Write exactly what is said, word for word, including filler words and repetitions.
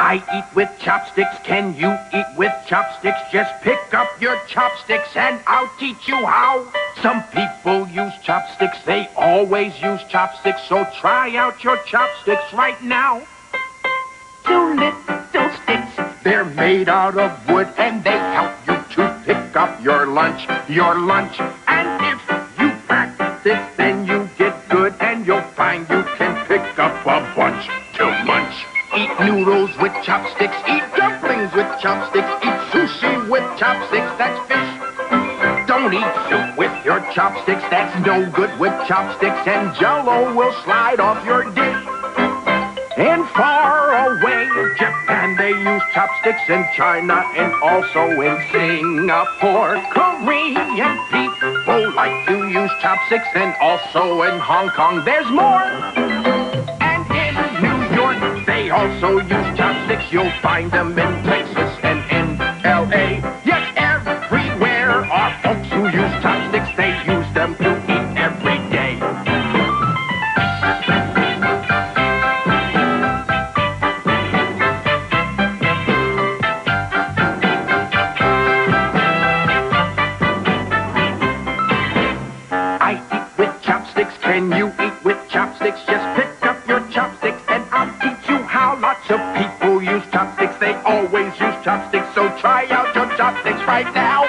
I eat with chopsticks. Can you eat with chopsticks? Just pick up your chopsticks and I'll teach you how. Some people use chopsticks. They always use chopsticks. So try out your chopsticks right now. Two little sticks. They're made out of wood and they help you to pick up your lunch. Your lunch. And if you practice, then you get good and you'll find you can pick up a bunch to munch. Eat noodles with chopsticks, eat dumplings with chopsticks, eat sushi with chopsticks, that's fish. Don't eat soup with your chopsticks, that's no good with chopsticks, and Jell-O will slide off your dish. And far away, Japan, they use chopsticks, in China and also in Singapore. Korean people like to use chopsticks, and also in Hong Kong there's more. They also use chopsticks, you'll find them in Texas and in L A Yes, everywhere are folks who use chopsticks, they use them to eat every day. I eat with chopsticks, can you eat with chopsticks? Just pick up your chopsticks and I'll teach you how. Lots of people use chopsticks, they always use chopsticks, so try out your chopsticks right now.